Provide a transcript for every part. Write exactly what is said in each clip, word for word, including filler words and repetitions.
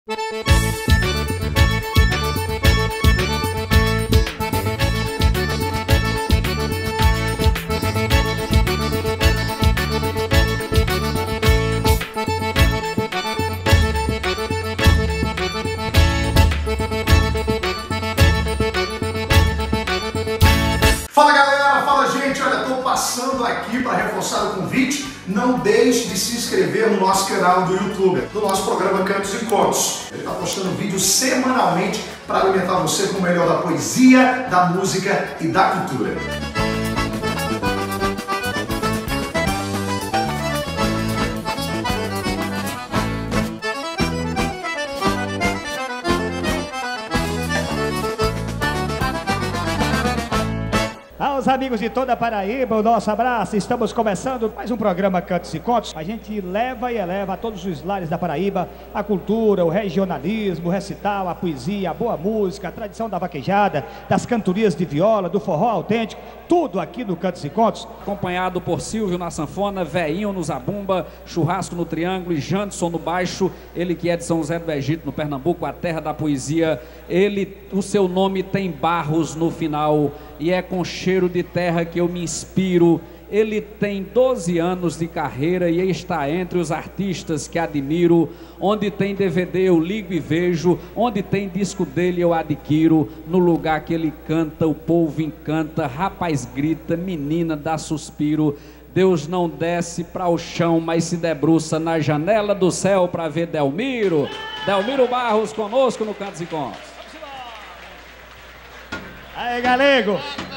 Fala galera, fala gente, olha, tô passando aqui para reforçar o convite, não deixe de se inscrever no nosso canal do YouTube, do nosso programa Cantos e Contos. Ele está postando vídeos semanalmente para alimentar você com o melhor da poesia, da música e da cultura. Aos amigos de toda a Paraíba, o nosso abraço. Estamos começando mais um programa Cantos e Contos. A gente leva e eleva a todos os lares da Paraíba a cultura, o regionalismo, o recital, a poesia, a boa música, a tradição da vaquejada, das cantorias de viola, do forró autêntico, tudo aqui no Cantos e Contos. Acompanhado por Silvio na sanfona, Veinho no zabumba, Churrasco no triângulo e Janderson no baixo. Ele que é de São José do Egito, no Pernambuco, a terra da poesia. Ele, o seu nome tem Barros no final e é com cheiro de terra que eu me inspiro. Ele tem doze anos de carreira e está entre os artistas que admiro. Onde tem D V D eu ligo e vejo, onde tem disco dele eu adquiro. No lugar que ele canta o povo encanta, rapaz grita, menina dá suspiro. Deus não desce para o chão, mas se debruça na janela do céu para ver Delmiro. Delmiro Barros conosco no Cantos e Contos. Aí, galego!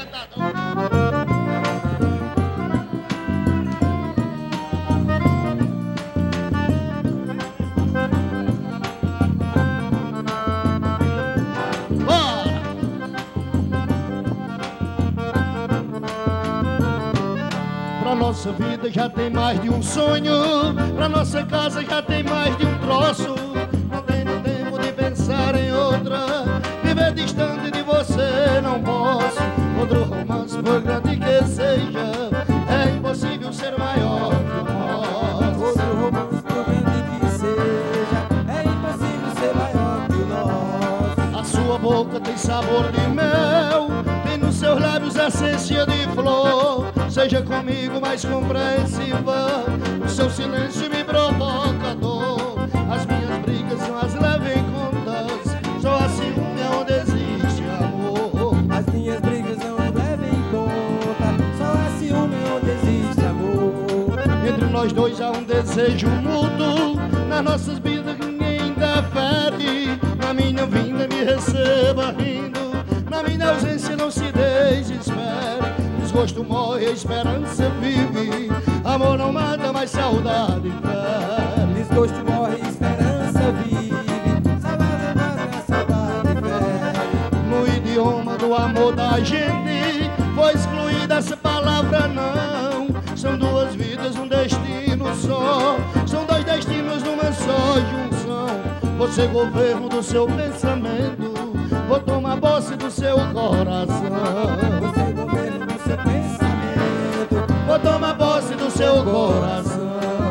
Pra nossa vida já tem mais de um sonho, pra nossa casa já tem mais de um troço. Não tenho tempo de pensar em outra, viver distante de você não posso. Outro romance, por grande que seja, é impossível ser maior que o nosso. Outro romance, por grande que seja, é impossível ser maior que o nosso. A sua boca tem sabor de mel, tem nos seus lábios essência de flor. Seja comigo mais compreensiva, o seu silêncio me provoca dor. As minhas brigas não as levem em contas, só assim é onde existe amor. As minhas brigas não levem em conta, só há ciúme onde existe amor. Entre nós dois há um desejo mútuo, nas nossas vidas ninguém interfere. Na minha vinda me receba rindo, na minha ausência não se desespere. Desgosto morre, a esperança vive, amor não mata, mas saudade fere. Desgosto morre, esperança vive, saudade mata, saudade fere. No idioma do amor da gente foi excluída essa palavra não. São duas vidas, um destino só, são dois destinos numa só junção. Você governo do seu pensamento, vou tomar posse do seu coração. Você governo do seu pensamento, Vou tomar posse do seu coração.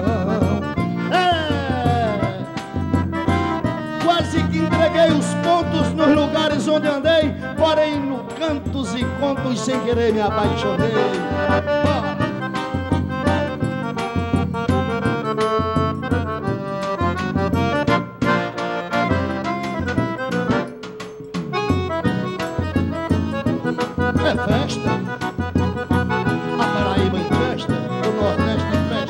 É. Quase que entreguei os pontos nos lugares onde andei, porém no Cantos e Contos sem querer me apaixonei. Bora. É festa, a Paraíba em festa, o Nordeste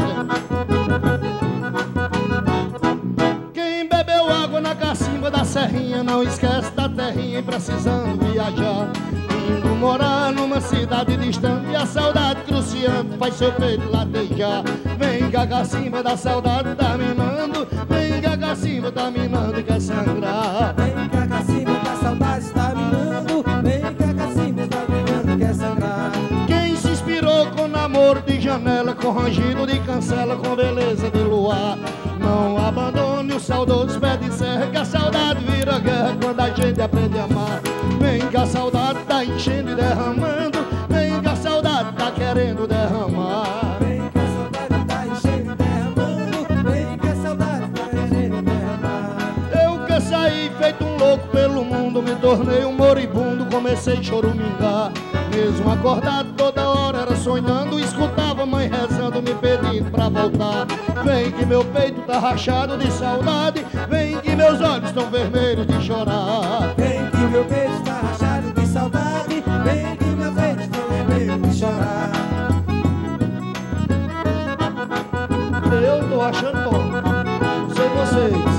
em festa. Quem bebeu água na cacimba da serrinha não esquece da terrinha, precisando viajar, indo morar numa cidade distante, a saudade cruciante faz seu peito latejar. Vem cá, cacimba da saudade tá minando, vem cá, cacimba tá minando e quer sangrar. vem cá, cacimba da saudade está minando, vem cá, cacimba está minando, quer sangrar. Quem se inspirou com namoro de janela, com rangido de cancela, com beleza de luar, não abandone o saudoso pé de serra, que a saudade vira guerra quando a gente aprende a amar. Vem que a saudade tá enchendo e derramando, vem que a saudade tá querendo derramar. Vem que a saudade está enchendo e derramando, vem que a saudade está enchendo e derramando. Eu que saí feito um louco pelo mundo, me tornei um moribundo, comecei a chorumingar. Mesmo acordado toda hora era sonhando, escutava mãe rezando, me pedindo pra voltar. Vem que meu peito tá rachado de saudade, vem que meus olhos estão vermelhos de chorar. Vem que meu peito tá rachado de saudade, vem que meus olhos estão vermelhos de chorar. Eu tô achando bom, não sei vocês.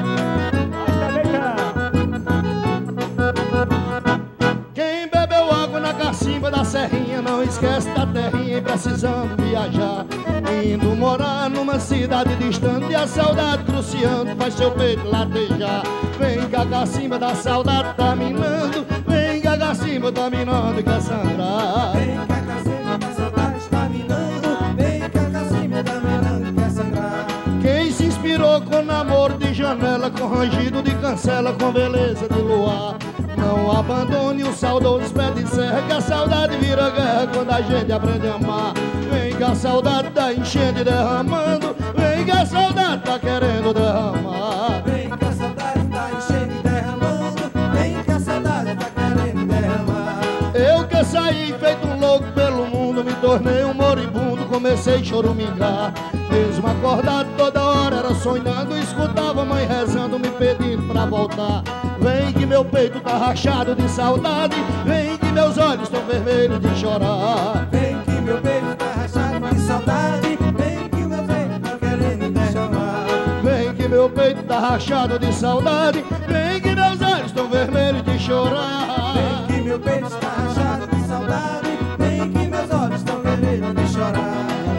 Quem bebeu água na cacimba da serrinha não esquece da terrinha e precisando viajar, indo morar numa cidade distante, a saudade cruciando faz seu peito latejar. Vem que a cacimba da saudade tá minando, vem que a cacimba tá minando e quer sangrar. Vem que a cacimba da saudade tá minando, vem que a cacimba tá minando e quer sangrar. Quem se inspirou com namoro de janela, com rangido de cancela, com beleza de luar, não abandone o saudoso pé de serra, que a saudade vira guerra quando a gente aprende a amar. Vem que a saudade tá enchendo e derramando, vem que a saudade tá querendo derramar. Vem que a saudade tá enchendo e derramando, vem que a saudade tá querendo derramar. Eu que saí feito um louco pelo mundo, me tornei um moribundo, comecei a chorumingar. Mesmo acordado toda hora era sonhando, escutava mãe rezando, me pedindo pra voltar. Vem que meu peito tá rachado de saudade, vem que meus olhos estão vermelhos de chorar. Vem que meu peito tá rachado de saudade, vem que meu peito tá querendo derramar. Vem que meu peito tá rachado de saudade, vem que meus olhos estão vermelhos de chorar. Vem que meu peito está rachado de saudade, vem que meus olhos estão vermelhos de chorar.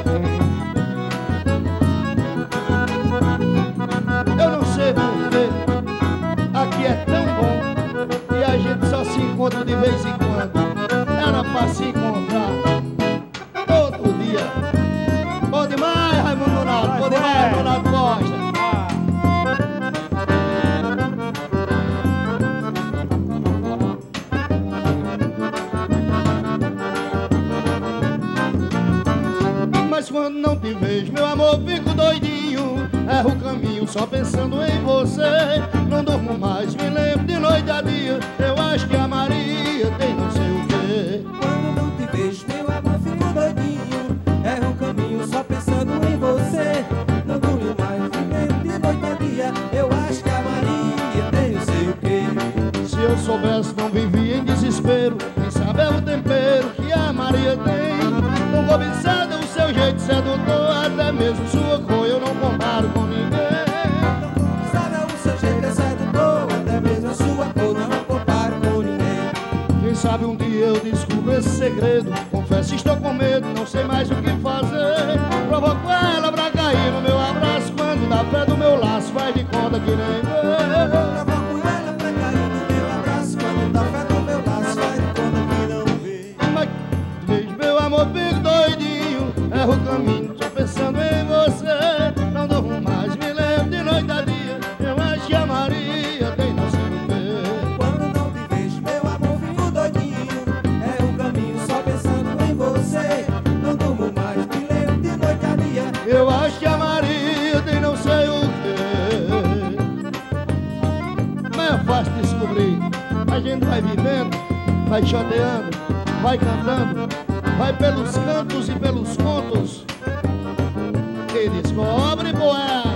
Eu não sei porquê, aqui é tão bom e a gente só se encontra de vez em quando. Era pra se encontrar todo dia. Bom demais, Raimundo Nonato, bom demais, Nonato Costa. Mas quando não te vejo, meu amor, fico doidinho, erro o caminho só pensando em você. Não durmo mais, me lembro de noite a dia, eu acho que a Maria tem não sei o quê. Quando não te vejo, meu amor, fico doidinho, erro o caminho só pensando em você. Não durmo mais, me lembro de noite a dia, eu acho que a Maria tem não sei o quê. Se eu soubesse, não vivia em desespero, quem sabe é o tempero que a Maria tem. Tão cobiçada o seu jeito sedutor, até mesmo sua cor eu não comparo com ninguém. Sabe o seu jeito é sedutor, até mesmo a sua cor não comparo com ninguém. Quem sabe um dia eu descubro esse segredo, confesso estou com medo, não sei mais o que fazer. Provoco ela pra cair no meu abraço, quando dá fé do meu laço faz de conta que nem vê. Provoco ela pra cair no meu abraço, quando dá fé no meu laço faz de conta que não vê. Mas vejo meu amor, fico doidinho, erro o caminho só pensando em você. Não durmo mais, me lembro de noite a dia, eu acho que a Maria tem não sei o quê. Quando não te vejo, meu amor, fico doidinho, é o caminho só pensando em você. Não durmo mais, me lembro de noite a dia, Eu acho que a Maria tem não sei o quê. Mas é fácil descobrir. A gente vai vivendo, vai chateando, vai cantando, vai pelos cantos e pelos contos e descobre, poeta.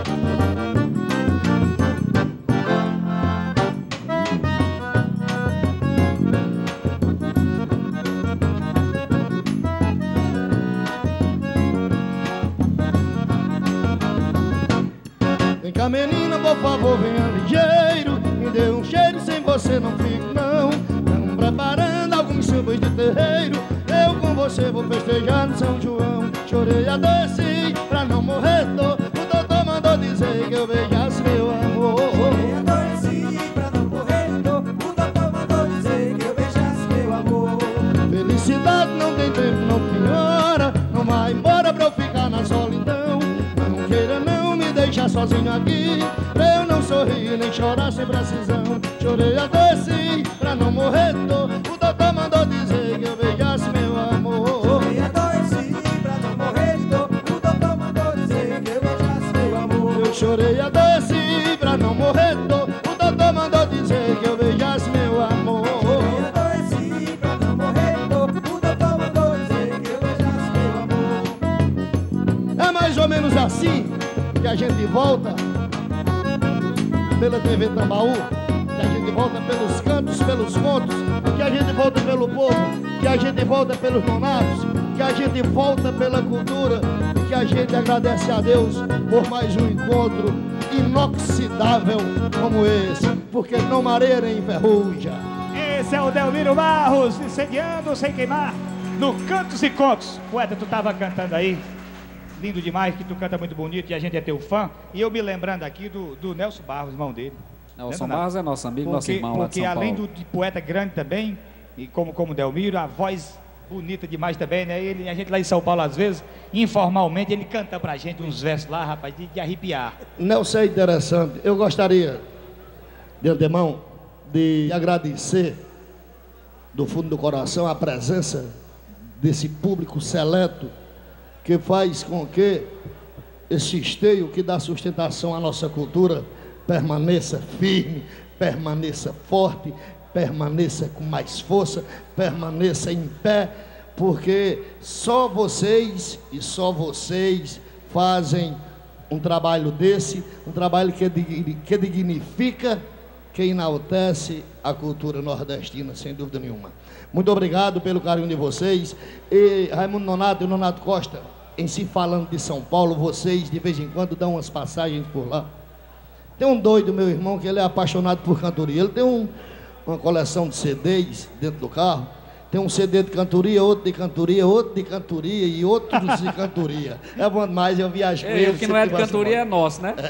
Vem cá, menina, por favor, venha ligeiro, me dê um cheiro, sem você não fico não. Estamos preparando alguns sambas de terreiro, eu com você vou festejar no São João. Chorei, adoeci, pra não morrer dor, o doutor mandou dizer que eu beijasse meu amor. eu adoreci pra não morrer de dor, o doutor mandou dizer que eu beijasse meu amor. Felicidade não tem tempo, não tem hora, não vai embora pra eu ficar na solidão. Não queira não me deixar sozinho aqui, pra eu não sorrir nem chorar sem precisão. Chorei, adoeci, pra não morrer de dor, o doutor mandou dizer que eu beijasse meu amor. Eu adoreci pra não morrer de dor, o doutor mandou dizer que eu beijasse meu amor. Eu chorei, adoeci, pra não morrer de dor, o doutor mandou volta pela T V Tambaú, que a gente volta pelos cantos, pelos contos, que a gente volta pelo povo, que a gente volta pelos nonatos, que a gente volta pela cultura e que a gente agradece a Deus por mais um encontro inoxidável como esse, porque não mareia nem enferruja. Esse é o Delmiro Barros, incendiando sem queimar, no Cantos e Contos. Poeta, tu tava cantando aí, lindo demais, que tu canta muito bonito e a gente é teu fã. E eu me lembrando aqui do, do Nelson Barros, irmão dele. Nelson Barros é nosso amigo, porque, nosso irmão lá de Porque São além Paulo. do, de poeta grande também, e como, como Delmiro, a voz bonita demais também, né? Ele, a gente lá em São Paulo, às vezes, informalmente, ele canta pra gente uns versos lá, rapaz, de, de arrepiar. Nelson é interessante. Eu gostaria, de antemão, de agradecer do fundo do coração a presença desse público seleto que faz com que esse esteio que dá sustentação à nossa cultura permaneça firme, permaneça forte, permaneça com mais força, permaneça em pé, porque só vocês e só vocês fazem um trabalho desse, um trabalho que, que dignifica, que enaltece a cultura nordestina, sem dúvida nenhuma. Muito obrigado pelo carinho de vocês. E Raimundo Nonato e Nonato Costa, em si falando de São Paulo, vocês de vez em quando dão umas passagens por lá. Tem um doido, meu irmão, que ele é apaixonado por cantoria. Ele tem um, uma coleção de C Ds dentro do carro. Tem um C D de cantoria, outro de cantoria, outro de cantoria e outros de cantoria. É bom demais, eu viajo com Ei, ele. o que não é de cantoria é nosso, né?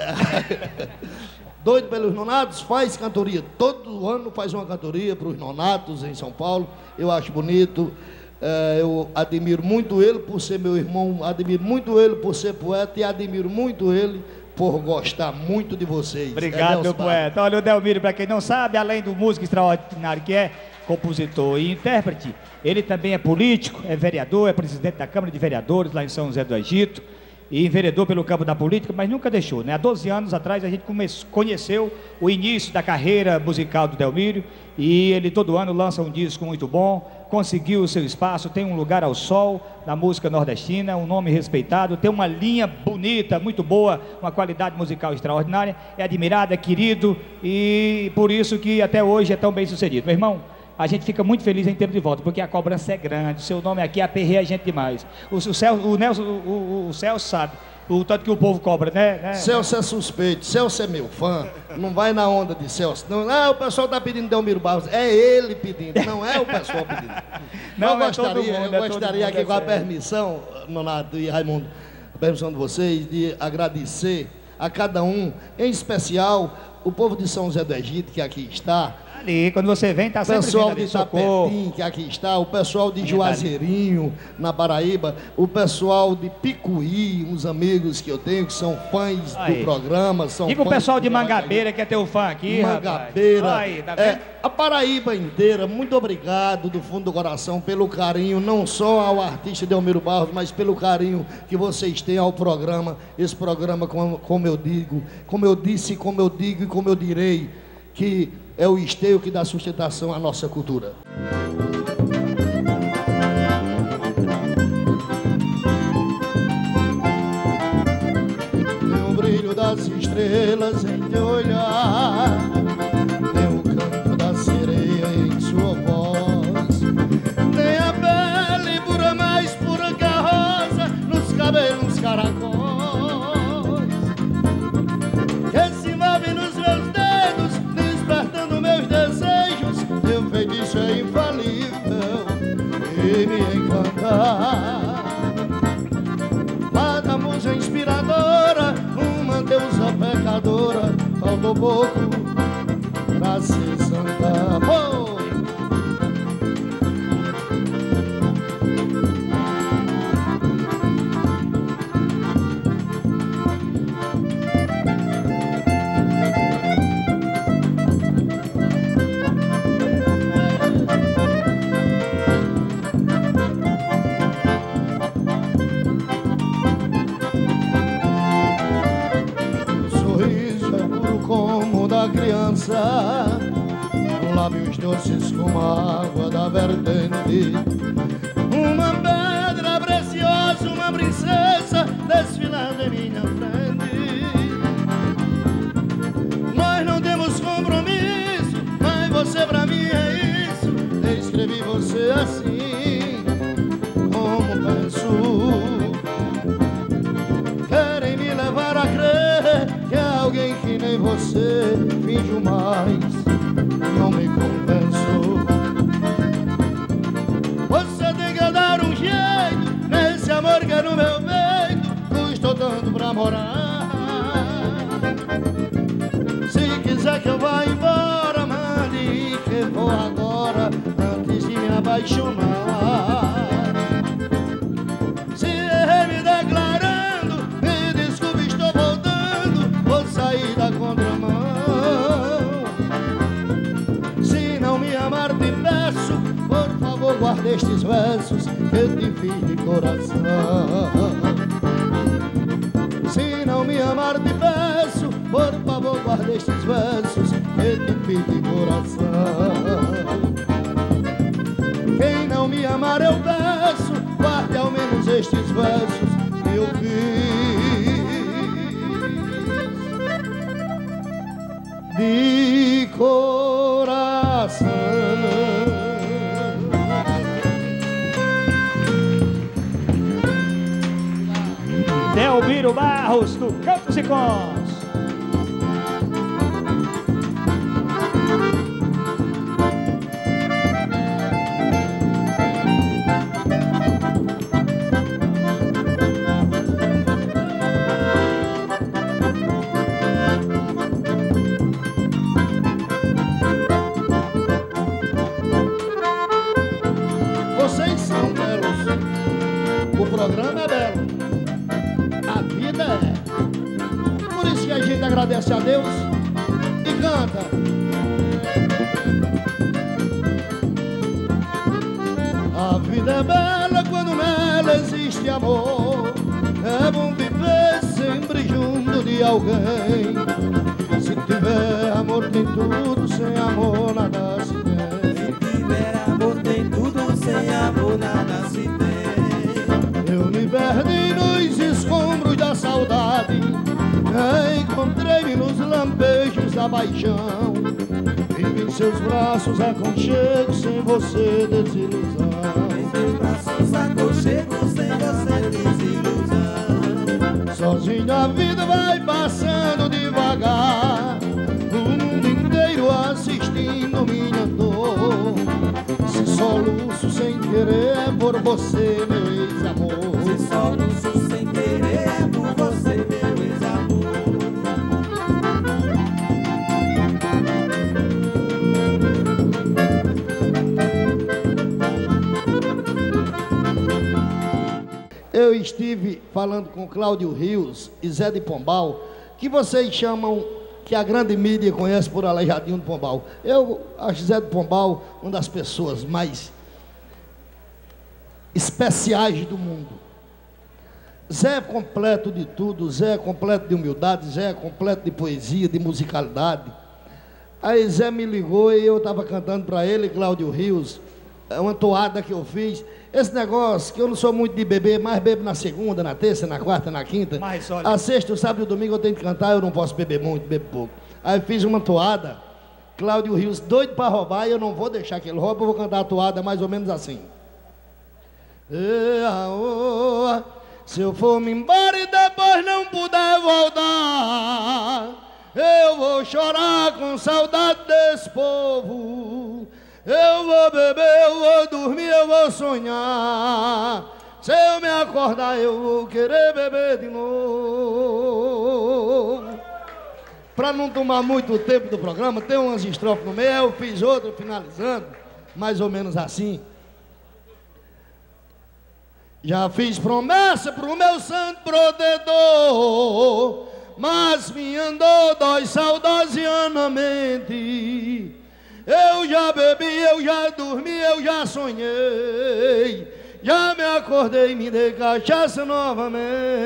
Doido pelos nonatos, faz cantoria. Todo ano faz uma cantoria para os nonatos em São Paulo. Eu acho bonito. É, eu admiro muito ele por ser meu irmão, admiro muito ele por ser poeta e admiro muito ele por gostar muito de vocês. Obrigado, é meu poeta. Olha, o Delmiro, para quem não sabe, além do músico extraordinário que é, compositor e intérprete, ele também é político, é vereador, é presidente da Câmara de Vereadores lá em São José do Egito e enveredou pelo campo da política, mas nunca deixou, né? Há doze anos atrás a gente comece, conheceu o início da carreira musical do Delmiro e ele todo ano lança um disco muito bom, conseguiu o seu espaço, tem um lugar ao sol na música nordestina, um nome respeitado, tem uma linha bonita, muito boa, uma qualidade musical extraordinária, é admirado, é querido e por isso que até hoje é tão bem sucedido. Meu irmão, a gente fica muito feliz em tê-lo de volta, porque a cobrança é grande, o seu nome aqui aperreia a gente demais. O, o, Celso, o, Nelson, o, o, o Celso sabe o tanto que o povo cobra, né? né? Celso é suspeito, Celso é meu fã, não vai na onda de Celso. Não, ah, o pessoal está pedindo Delmiro Barros, é ele pedindo, não é o pessoal pedindo. Não, eu é gostaria, todo mundo, eu é gostaria todo aqui mundo, com a é permissão, Nonato e Raimundo, a permissão de vocês, de agradecer a cada um, em especial o povo de São José do Egito, que aqui está. Ali, quando você vem, tá O sempre pessoal vindo ali, de socorro. Itapetim, que aqui está, o pessoal de Juazeirinho, na Paraíba, o pessoal de Picuí, uns amigos que eu tenho que são fãs Aí. do programa, são Diga o fãs pessoal do de programa. Mangabeira, que é teu fã aqui, Mangabeira, rapaz. Aí, tá é, vendo? a Paraíba inteira, muito obrigado do fundo do coração pelo carinho, não só ao artista Delmiro Barros, mas pelo carinho que vocês têm ao programa, esse programa, como, como eu digo, como eu disse, como eu digo e como eu direi, que é o esteio que dá sustentação à nossa cultura. Tem o brilho das estrelas em teu olhar, tem o canto da sereia em sua voz, tem a pele pura, mais pura que a rosa, nos cabelos caracóis, que se move nos meus dedos, despertando meus desejos. Teu feitiço é infalível e me encanta. Fada musa inspiradora, uma deusa pecadora, faltou pouco pra ser santa. Oh! Criança, lábios doces como a água da vertente, uma pedra preciosa, uma princesa desfilando em minha frente. você finjo mais, não me convenço. Você tem que dar um jeito nesse amor que é no meu peito, não estou dando pra morar. Se quiser que eu vá embora, mande que vou agora, antes de me apaixonar. Se errei me declarando, me desculpe, estou voltando, vou sair da contramão. Se não me amar, te peço, por favor, guarde estes versos que eu te fiz de coração. Se não me amar, te peço, por favor, guarde estes versos que te fiz de coração. Quem não me amar, eu peço, guarde ao menos estes versos que eu fiz de coração. Delmiro Barros, do Cantos e Contos. Vocês são belos, o programa é belo, a vida é. Por isso que a gente agradece a Deus e canta. A vida é bela quando nela existe amor. É bom viver sempre junto de alguém. Se tiver amor tem tudo, sem amor nada se tem. Se tiver amor tem tudo, sem amor nada se tem. Eu me perdi nos escombros da saudade, encontrei-me nos lampejos da paixão. Vive em seus braços aconchego, sem você desilusão. Em seus braços aconchego, sem você desilusão. Sozinho a vida vai passando devagar, o mundo inteiro assistindo minha dor. Se soluço sem querer é por você, meu ex-amor. Se soluço sem querer é por você, meu ex-amor. Eu estive falando com Cláudio Rios e Zé de Pombal, que vocês chamam, que a grande mídia conhece por Aleijadinho de Pombal. Eu acho Zé de Pombal uma das pessoas mais especiais do mundo. Zé é completo de tudo, Zé é completo de humildade, Zé é completo de poesia, de musicalidade. Aí Zé me ligou e eu estava cantando para ele, Cláudio Rios, uma toada que eu fiz. Esse negócio, que eu não sou muito de beber, mas bebo na segunda, na terça, na quarta, na quinta. Mas, olha... A sexta, o sábado e o domingo eu tenho que cantar, eu não posso beber muito, bebo pouco. Aí fiz uma toada, Cláudio Rios doido para roubar, e eu não vou deixar que ele roube, eu vou cantar a toada mais ou menos assim. Se eu for me embora e depois não puder voltar, eu vou chorar com saudade desse povo. Eu vou beber, eu vou dormir, eu vou sonhar. Se eu me acordar, eu vou querer beber de novo. Para não tomar muito tempo do programa, tem umas estrofes no meio, eu fiz outra finalizando, mais ou menos assim. Já fiz promessa pro meu santo protetor, mas me andou dói saudosianamente. Eu já bebi, eu já dormi, eu já sonhei, já me acordei, me dei cachaça novamente.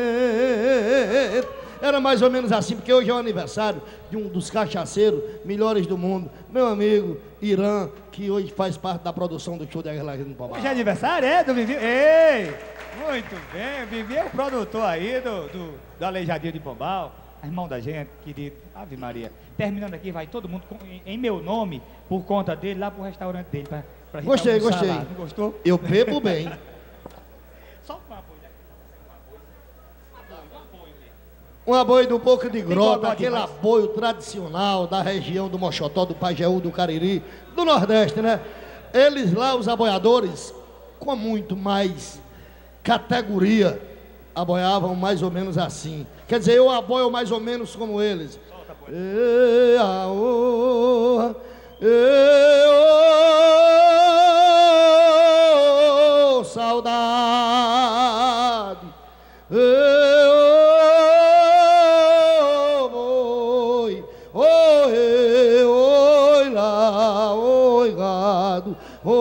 Era mais ou menos assim, porque hoje é o aniversário de um dos cachaceiros melhores do mundo, meu amigo Irã, que hoje faz parte da produção do show da Aleijadinho de Pombal. Hoje é aniversário, é? Do Vivi? Ei! Muito bem, o Vivi é o produtor aí do, do, do Aleijadinho de Pombal. Irmão da gente, querido, Ave Maria. Terminando aqui, vai todo mundo com, em, em meu nome, por conta dele, lá pro restaurante dele, pra, pra gente Gostei, almoçar gostei. lá. Não gostou? Eu bebo bem. Só um apoio daqui. Um apoio, um apoio mesmo. Um aboio do Boca de Grota, Bigode aquele demais. aboio tradicional da região do Mochotó, do Pajeú, do Cariri, do Nordeste, né? Eles lá, os aboiadores, com muito mais categoria, aboiavam mais ou menos assim. Quer dizer, eu aboio mais ou menos como eles. Ê, aô, ê, ô, saudade. Ê, ô, oi, oi, oi, lá, oi, gado,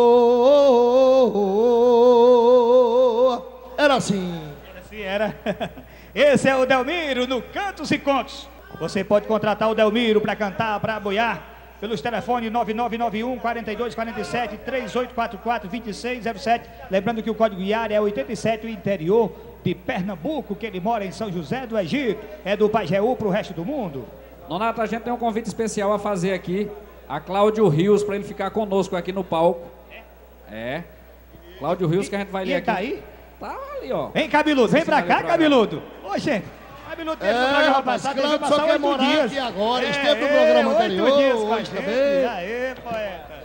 oi. Era assim. Assim era. Esse é o Delmiro no Cantos e Contos. Você pode contratar o Delmiro para cantar, para aboiar, pelos telefones nove nove nove um, quatro dois quatro sete, três oito quatro quatro, dois seis zero sete. Lembrando que o código I A R é oitenta e sete, o interior de Pernambuco, que ele mora em São José do Egito. É do Pajeú para o resto do mundo. Nonato, a gente tem um convite especial a fazer aqui. A Cláudio Rios, para ele ficar conosco aqui no palco. É. Cláudio Rios, que a gente vai E ler ele aqui. tá aí? Tá ali, ó. Vem, Cabeludo, vem pra Sim, cá, ali, Cabeludo. Ô, gente, Cabeludo teve no É, programa rapaz, passado, ele Cláudio vai só passar quer oito morar dias. aqui agora, É, esteve no é, programa oito anterior, dias com a hoje gente. também. Aê, poeta.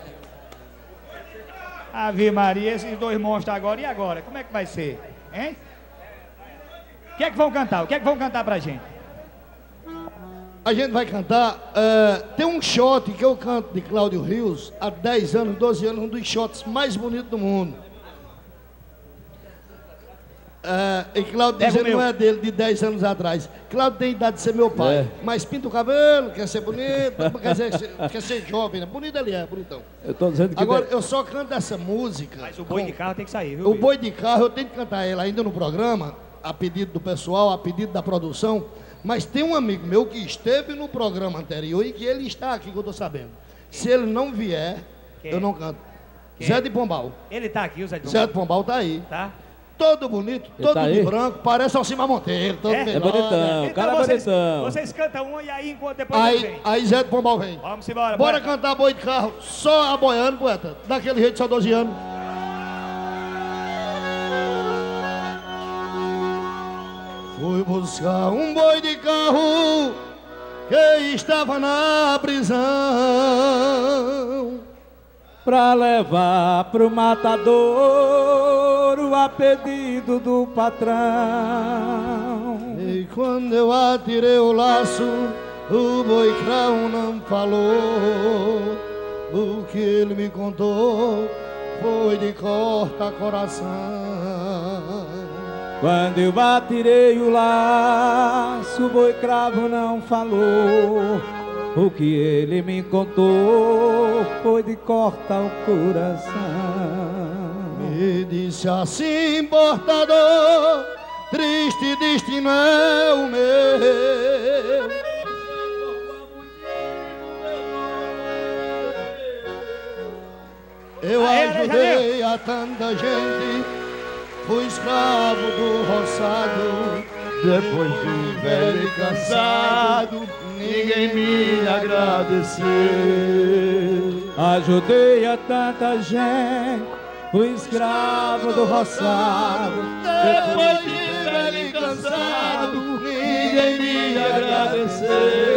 Ave Maria, esses dois monstros agora, e agora? Como é que vai ser? Hein? O que é que vão cantar? O que é que vão cantar pra gente? A gente vai cantar, é, tem um shot que eu canto de Cláudio Rios há dez anos, doze anos, um dos shots mais bonitos do mundo. É, e Cláudio Pega o dizendo meu. não é dele, de dez anos atrás. Cláudio tem idade de ser meu pai, É. mas pinta o cabelo, quer ser bonito, quer ser, quer ser jovem, né? Bonito ele é, bonitão. Eu tô dizendo que... Agora, de- eu só canto essa música. Mas o boi de com- carro tem que sair, viu? O bicho? boi de carro, eu tenho que cantar ela ainda no programa, a pedido do pessoal, a pedido da produção, mas tem um amigo meu que esteve no programa anterior e que ele está aqui, que eu estou sabendo. Se ele não vier, Quem? eu não canto. Quem? Zé de Pombal. Ele tá aqui, o Zé de Zé de Pombal tá aí. Tá? Todo bonito, Ele todo tá de aí? branco, parece Alcimar Monteiro, todo É? melhor, É bonitão. né? O cara é vocês, bonitão. vocês cantam um e aí enquanto depois ele Aí, vem. aí Zé de Pombal vem. Vamos embora, Bora poeta. cantar boi de carro, só aboiando, poeta. Daquele jeito saudosiano. Fui buscar um boi de carro que estava na prisão. Pra levar pro matadouro a pedido do patrão. E quando eu atirei o laço, o boi crão não falou. O que ele me contou foi de corta-coração. Quando eu atirei o laço, o boi cravo não falou. O que ele me contou foi de cortar o coração. Me disse assim, portador, triste destino é o meu. Eu Aê, ajudei a tanta gente, fui escravo do roçado. Depois de velho e cansado, ninguém me agradeceu. Ajudei a tanta gente, fui escravo do roçado. Depois de velho e cansado, ninguém me agradeceu.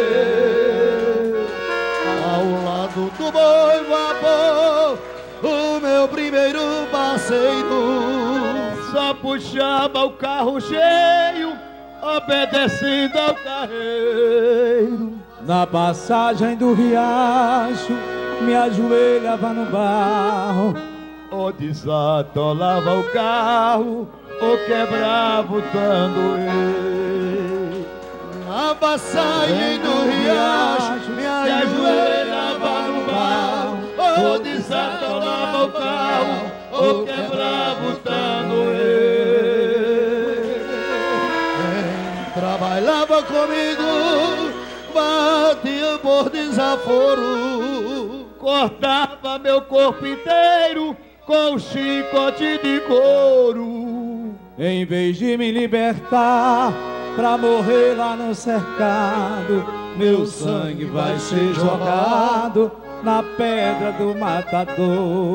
Ao lado do boi vapor, o meu primeiro parceiro só puxava o carro cheio, obedecendo ao carreiro. Na passagem do riacho, me ajoelhava no barro. Ou desatolava o carro, ou quebrava o tamborete. Na passagem do riacho, me ajoelhava no barro, ou desatolava o carro, ou quebrava o tamborete. Quem trabalhava comigo, batia por desaforo, cortava meu corpo inteiro com um chicote de couro. Em vez de me libertar pra morrer lá no cercado, meu sangue vai ser jogado na pedra do matador.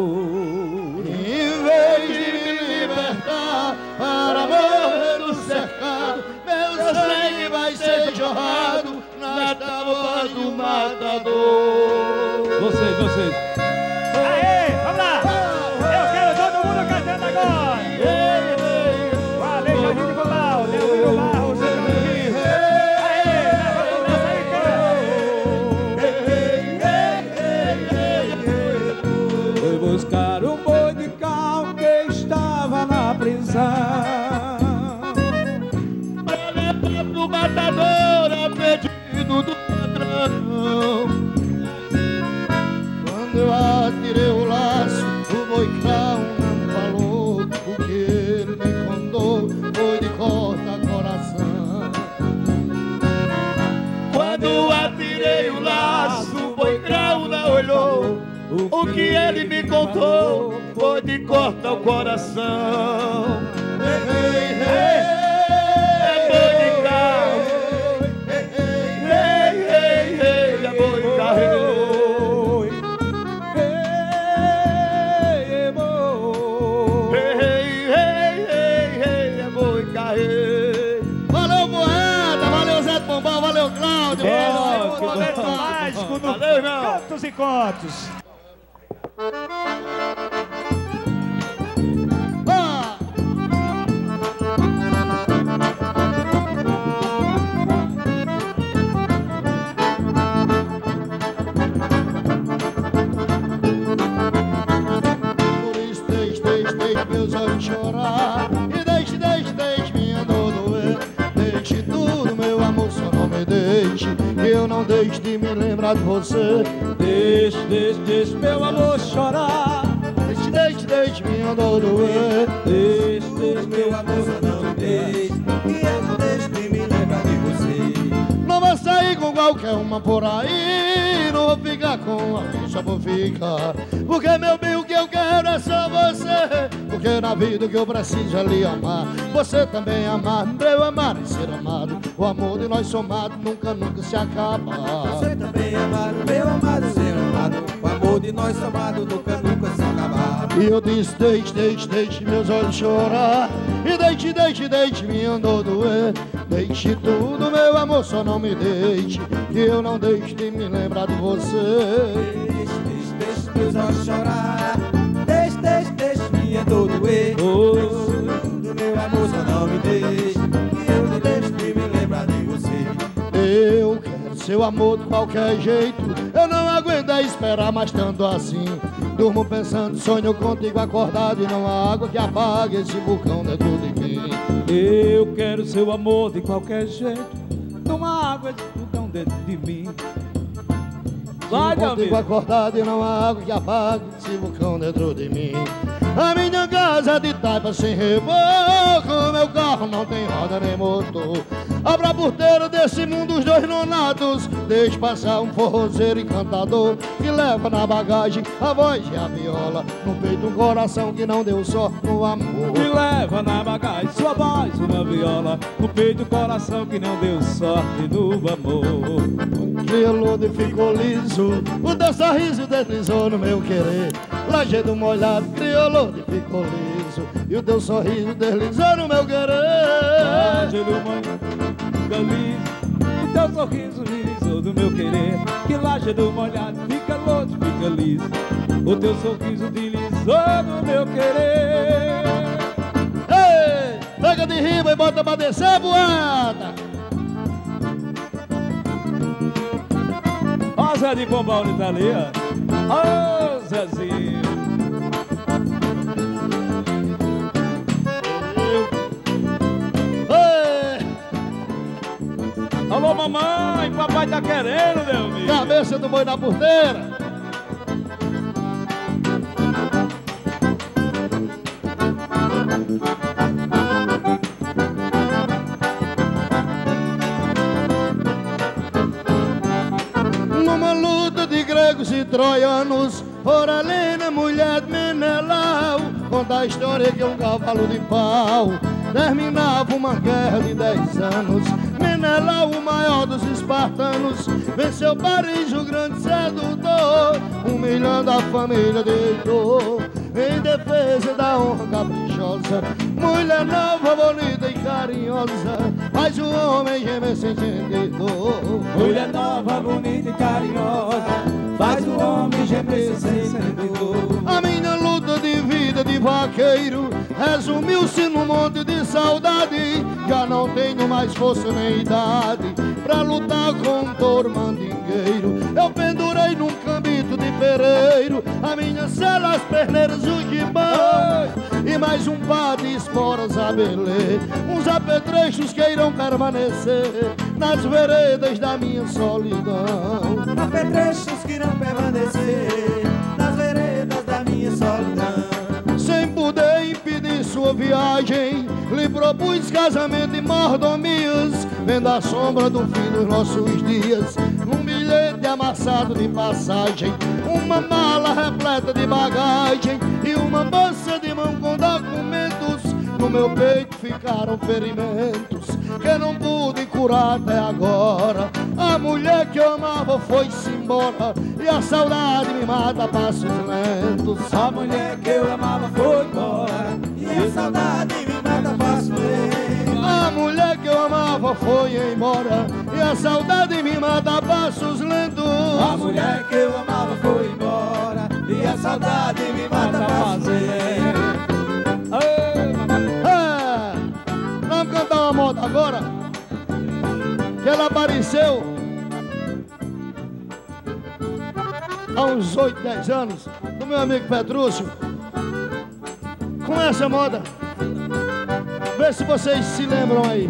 Em vez de me libertar para morrer no cercado, meu sangue vai ser matador. Vocês, vocês. Aê, vamos lá! Eu quero todo mundo cantando agora! Valeu, Jorginho de Pombal, Leandro Barros, Sérgio Luiz. Aê, leva o braço aí, cara! Foi buscar um boi de cal que estava na prisão. Pra levar pro matador a pedido do patrão. Quando eu atirei o laço, o boi crau não falou. O que ele me contou foi de corta coração. Quando atirei o laço, o boi crau não olhou. O que ele me contou foi de corta o coração. Ei, ei, ei, é boi de carro. Ei, ei, ei, é boi de carro. Valeu, Poeta, valeu, Zé Pombal, valeu, Cláudio. Esse é o que momento bom. mágico do Valeu, irmão. Cantos e Contos. Ah! Por isso deixe, deixe, deixe meus olhos chorar. E deixe, deixe, deixe minha dor doer. Deixe tudo, meu amor, só não me deixe. Que eu não deixe de me lembrar de você. Deixe, deixe, deixe meu amor chorar. Deixe, deixe, deixe minha dor doer. Deixe, deixe Meu amor, só não me deixe, que eu não deixo de me lembrar de você. Não vou sair com qualquer uma por aí. Não vou ficar com alguém só por ficar. Porque meu bem, o que eu quero é só você. Porque na vida o que eu preciso é lhe amar. Você também amar, pra eu amar e ser amado. O amor de nós somados nunca, nunca se acaba. Você também amado, meu amado, ser amado. O amor de nós amado nunca, nunca se acabar. E eu disse, deixe, deixe, deixe meus olhos chorar. E deixe, deixe, deixe minha dor doer. Deixe tudo, meu amor, só não me deixe. Que eu não deixe de me lembrar de você. Deixe, deixe, deixe meus olhos chorar. Deixe, deixe, deixe minha dor doer. Oh. Deixe tudo, meu amor, só não me deixe. Que eu não deixo de me lembrar de você. Eu quero seu amor de qualquer jeito. Eu não aguento é esperar mais tanto assim. Durmo pensando, sonho contigo acordado. E não há água que apague esse vulcão dentro de mim. Eu quero seu amor de qualquer jeito. Não há água de vulcão dentro de mim. Vai, meu Contigo amigo. acordado e não há água que apague esse vulcão dentro de mim. A minha casa é de taipa sem reboco. Meu carro não tem roda nem motor. Abra a porteira desse mundo os dois nonatos. Deixe passar um forrozeiro encantador que leva na bagagem a voz e a viola. No peito um coração que não deu sorte no amor. Me leva na bagagem sua voz, uma viola. No peito o coração que não deu sorte no amor. Crioulo e ficou liso, o teu sorriso deslizou no meu querer. Lajedo molhado, crioulo e ficou liso, e o teu sorriso deslizou no meu querer. Ângelo, mãe, fica liso. O teu sorriso liso do meu querer. Que laje do molhado, fica longe, fica liso. O teu sorriso deslizou no meu querer. Ei, pega de rima e bota pra descer, boada. Ó Zé de Pombal, ele tá ali, ó. Ô Zezinho. Ei, Alô mamãe, papai tá querendo, meu amigo. cabeça do boi na porteira. Numa luta de gregos e troianos, Oralina, mulher de Menelau, conta a história que um cavalo de pau terminava uma guerra de dez anos. Menelau, o maior dos espartanos, venceu Paris, o grande sedutor, humilhando a família de Heitor, em defesa da honra caprichosa. Mulher nova, bonita e carinhosa, a faz o homem gemer sem entender dor. Mulher nova, bonita e carinhosa, faz o homem gemer sem entender dor. A minha luta de vida de vaqueiro resumiu-se num monte de saudade. Já não tenho mais força nem idade pra lutar com um touro mandingueiro. Eu pendurei num cambito de pereiro a minha cela, as perneiras, o gibão e mais um par de esporas a beler. Uns apetrechos que irão permanecer nas veredas da minha solidão. Apetrechos que irão permanecer nas veredas da minha solidão. Sem poder impedir sua viagem, lhe propus casamento e mordomias, vendo a sombra do fim dos nossos dias, um bilhete amassado de passagem, uma mala repleta de bagagem e uma bolsa de mão com documentos. No meu peito ficaram ferimentos que não pude curar até agora. A mulher que eu amava foi-se embora e a saudade me mata a passos lentos. A mulher que eu amava foi embora e a saudade me mata a passos lentos. A mulher que eu amava foi embora e a saudade me mata a passos lentos. A mulher que eu amava foi embora e a saudade me mata a passos lentos. Vamos cantar uma moda agora, que ela apareceu há uns oito, dez anos, do meu amigo Petrúcio, com essa moda. Vê se vocês se lembram aí.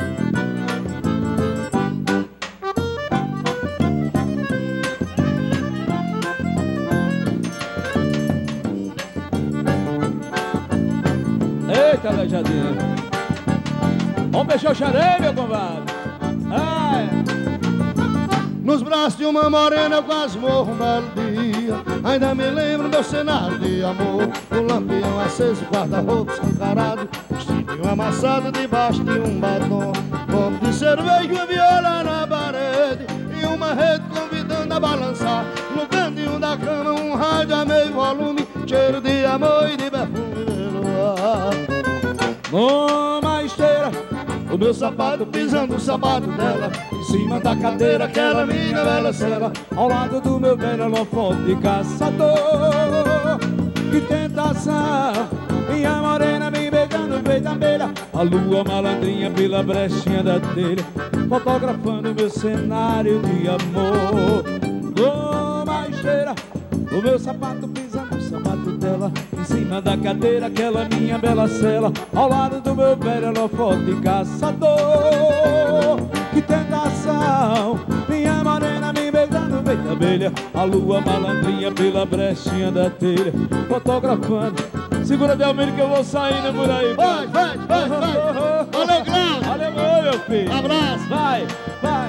Eita, Aleijadinho. Vamos mexer o xarei, meu compadre. Ai. Nos braços de uma morena eu quase morro um belo dia. Ainda me lembro meu cenário de amor. O lampião aceso, guarda-roupa escancarado, vestido amassado debaixo de um batom, copo de cerveja, uma viola na parede e uma rede convidando a balançar. No cantinho da cama um rádio a meio volume, cheiro de amor e de perfume pelo ar. Numa esteira, o meu sapato pisando o sapato dela, em cima da cadeira, aquela minha bela cela, ao lado do meu velho holofote de caçador. Que tentação, minha morena me beijando no peito da beira, a lua malandrinha pela brechinha da telha, fotografando meu cenário de amor. Numa esteira, o meu sapato pisando o sapato dela, em cima da cadeira, aquela minha bela cela, ao lado do meu velho holofote de caçador. Que tentação, minha morena me beijando no peito da abelha, a lua malandrinha pela brechinha da telha, fotografando. Segura Delmiro que eu vou saindo por aí. Vai, vai, vai, vai. Valeu, Cláudio. Valeu, meu filho. Abraço. Vai, vai.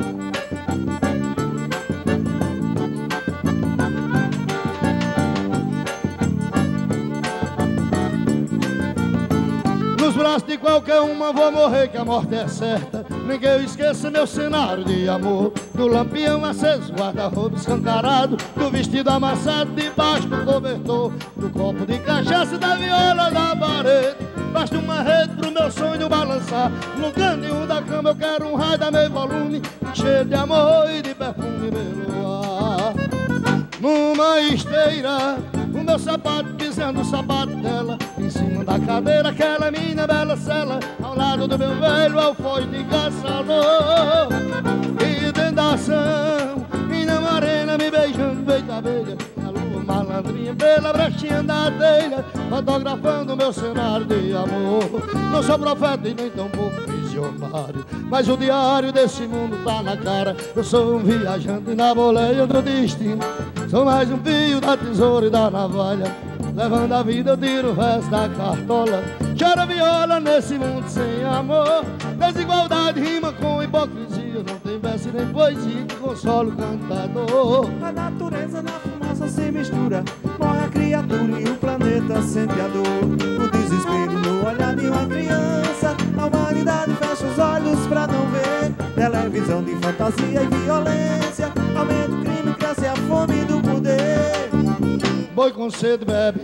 Nos braços de qualquer uma vou morrer, que a morte é certa. Ninguém eu esqueça meu cenário de amor. Do lampião aceso, guarda-roupa escancarado, do vestido amassado debaixo do cobertor, do copo de cachaça, da viola da parede. Basta uma rede pro meu sonho balançar. No cantinho da cama eu quero um raio da meio volume, cheio de amor e de perfume pelo ar. Numa esteira, o meu sapato pisando o sapato dela, em cima da cadeira, aquela minha bela cela, ao lado do meu velho alfoz de caçador. E dentro da ação, minha morena me beijando, feita abelha, a lua malandrinha pela brechinha da telha, fotografando meu cenário de amor. Não sou profeta e nem tão pouco visionário, mas o diário desse mundo tá na cara. Eu sou um viajante na boleia do destino, sou mais um fio da tesoura e da navalha, levando a vida eu tiro o resto da cartola. Chora viola nesse mundo sem amor, desigualdade rima com hipocrisia, não tem verso nem poesia que console o cantador. A natureza na fumaça se mistura, morre a criatura e o planeta sente a dor. O desespero no olhar de uma criança, a humanidade fecha os olhos pra não ver. Televisão de fantasia e violência, aumenta o crime, cresce a fome do poder. Boi com sede bebe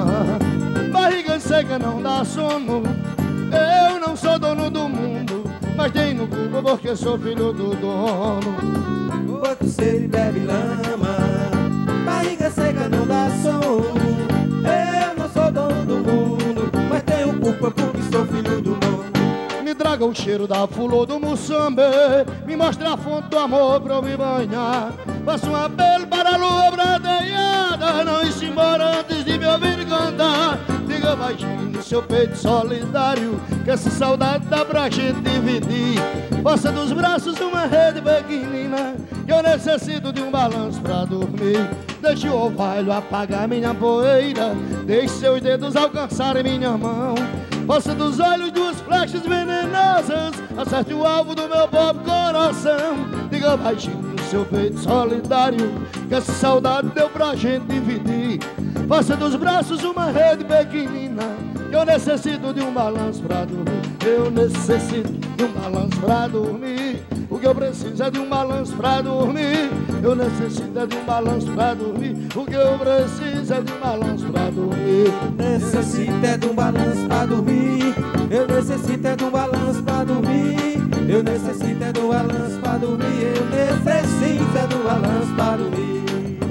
lama, barriga seca não dá sono. Eu não sou dono do mundo, mas tem no Google porque sou filho do dono. Quanto sede bebe lama, barriga seca não dá sono. Eu não sou dono do mundo, mas tenho culpa porque sou filho do dono. Me traga o cheiro da flor do Moçambe, me mostra a fonte do amor pra eu me banhar. Faça um apelo para a lua prateada, não ir-se embora antes de me ouvir cantar. Diga baixinho no seu peito solidário, que essa saudade dá pra gente dividir. Faça dos braços uma rede pequenina, que eu necessito de um balanço pra dormir. Deixe o orvalho apagar minha poeira, deixe seus dedos alcançarem minha mão. Faça dos olhos duas flechas venenosas, acerte o alvo do meu pobre coração. Diga baixinho no seu peito solidário, que essa saudade deu pra gente dividir. Faça dos braços uma rede pequenina, que eu necessito de um balanço pra dormir. Eu necessito de um balanço pra dormir. O que eu preciso é de um balanço pra dormir. Eu necessito é de um balanço pra dormir. O que eu preciso é de um balanço pra dormir. Necessito é de um balanço pra dormir. Eu necessito é de um balanço pra dormir. Eu necessito é de um balanço pra dormir. Eu necessito é de um balanço pra dormir.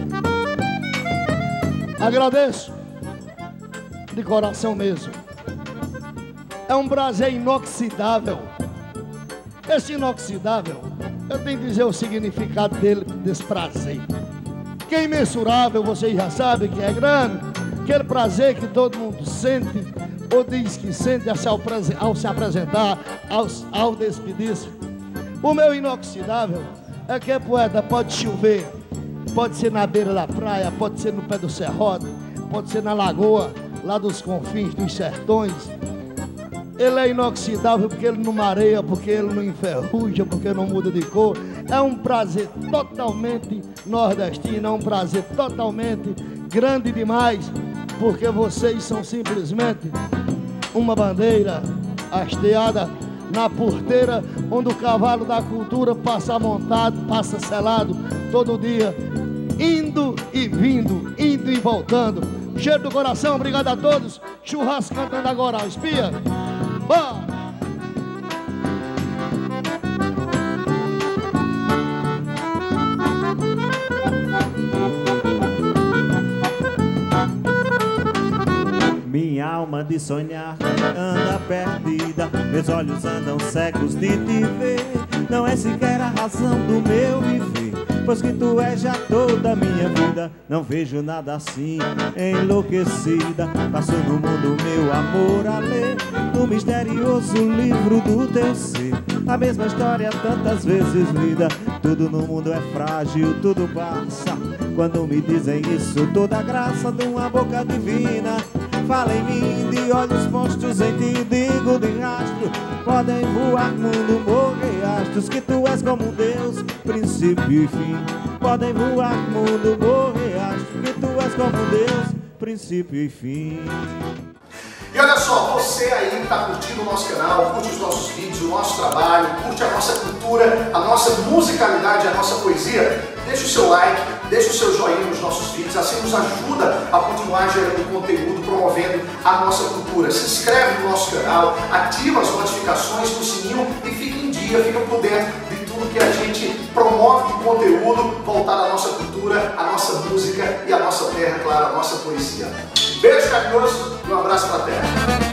Agradeço de coração mesmo. É um prazer inoxidável. Esse inoxidável, eu tenho que dizer o significado dele, desse prazer, que é imensurável. Vocês já sabem que é grande. Aquele prazer que todo mundo sente, ou diz que sente ao se, ao se apresentar, ao, ao despedir-se. O meu inoxidável é que é poeta, pode chover, pode ser na beira da praia, pode ser no pé do serrote, pode ser na lagoa, lá dos confins, dos sertões. Ele é inoxidável porque ele não mareia, porque ele não enferruja, porque não muda de cor. É um prazer totalmente nordestino, é um prazer totalmente grande demais, porque vocês são simplesmente uma bandeira hasteada na porteira, onde o cavalo da cultura passa montado, passa selado todo dia, indo e vindo, indo e voltando. Cheiro do coração, obrigado a todos. Churrasco cantando agora, espia. Bora! Minha alma de sonhar anda perdida, meus olhos andam cegos de te ver. Não é sequer a razão do meu viver, pois que tu és já toda a minha vida. Não vejo nada assim, enlouquecida. Passo no mundo meu amor a ler, no misterioso livro do teu ser. A mesma história tantas vezes lida. Tudo no mundo é frágil, tudo passa. Quando me dizem isso, toda a graça de uma boca divina fala em mim, de olhos postos em ti, digo de rastro. Podem voar mundo, morrer astros, que tu és como um Deus, princípio e fim. Podem voar mundo, morrer astros, que tu és como um Deus, princípio e fim. E olha só, você aí que está curtindo o nosso canal, curte os nossos vídeos, o nosso trabalho, curte a nossa cultura, a nossa musicalidade, a nossa poesia, deixa o seu like, deixa o seu joinha nos nossos vídeos, assim nos ajuda a continuar gerando conteúdo, promovendo a nossa cultura. Se inscreve no nosso canal, ativa as notificações do sininho e fica em dia, fica por dentro de tudo que a gente promove de conteúdo voltado à nossa cultura, à nossa música e à nossa terra, claro, à nossa poesia. Beijo carinhoso e um abraço pra terra.